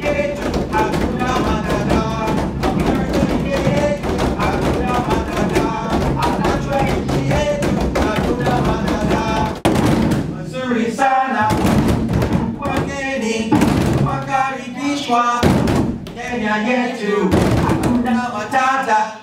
yetu hakuna matata. Nchi yetu hakuna matata. Anajua nchi yetu hakuna matata. Mazuri sana wageni wakaribishwa Kenya yetu hakuna matata.